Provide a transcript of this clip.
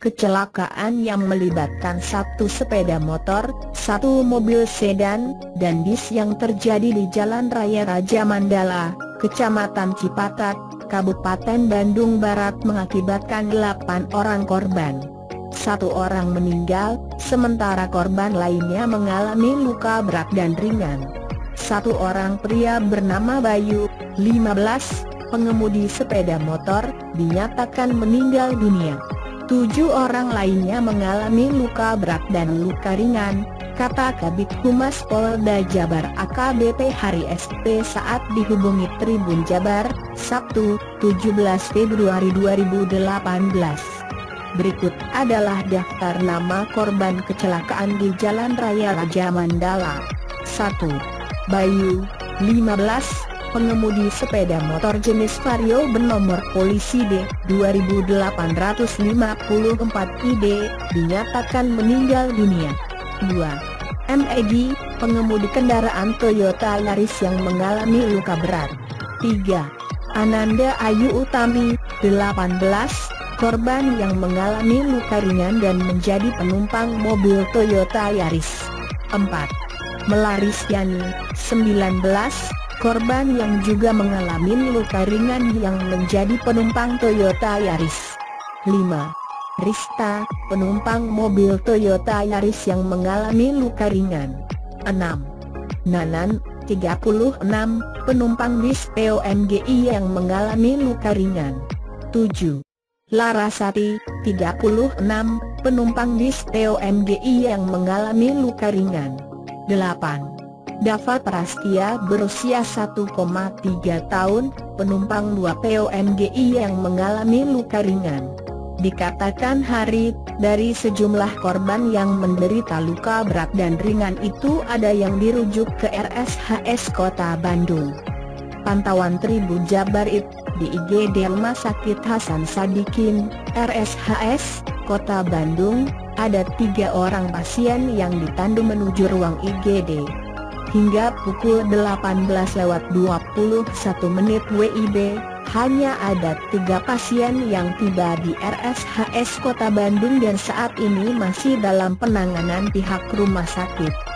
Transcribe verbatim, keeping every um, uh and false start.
kecelakaan yang melibatkan satu sepeda motor, satu mobil sedan, dan bis yang terjadi di Jalan Raya Raja Mandala, Kecamatan Cipatat, Kabupaten Bandung Barat mengakibatkan delapan orang korban. Satu orang meninggal, sementara korban lainnya mengalami luka berat dan ringan. Satu orang pria bernama Bayu, lima belas, pengemudi sepeda motor, dinyatakan meninggal dunia. Tujuh orang lainnya mengalami luka berat dan luka ringan, kata Kabid Humas Polda Jabar A K B P Hari S P saat dihubungi Tribun Jabar, Sabtu, tujuh belas Februari dua ribu delapan belas. Berikut adalah daftar nama korban kecelakaan di Jalan Raya Raja Mandala. satu. Bayu, lima belas, pengemudi sepeda motor jenis Vario bernomor polisi D dua delapan lima empat I D, dinyatakan meninggal dunia. dua. M E G, pengemudi kendaraan Toyota Yaris yang mengalami luka berat. tiga. Ananda Ayu Utami, delapan belas, korban yang mengalami luka ringan dan menjadi penumpang mobil Toyota Yaris. empat. Melarisyani, sembilan belas, korban yang juga mengalami luka ringan yang menjadi penumpang Toyota Yaris. lima. Rista, penumpang mobil Toyota Yaris yang mengalami luka ringan. enam. Nanan, tiga puluh enam, penumpang bis P O M G I yang mengalami luka ringan. tujuh. Larasati, tiga puluh enam, penumpang bis P O M G I yang mengalami luka ringan. delapan. Dava Prastia berusia satu koma tiga tahun, penumpang dua P O M G I yang mengalami luka ringan. Dikatakan Hari, dari sejumlah korban yang menderita luka berat dan ringan itu ada yang dirujuk ke R S H S Kota Bandung. Pantauan Tribun Jabar It, di I G D Rumah Sakit Hasan Sadikin, R S H S, Kota Bandung, ada tiga orang pasien yang ditandu menuju ruang I G D. Hingga pukul delapan belas lewat dua puluh satu menit W I B, hanya ada tiga pasien yang tiba di R S H S Kota Bandung dan saat ini masih dalam penanganan pihak rumah sakit.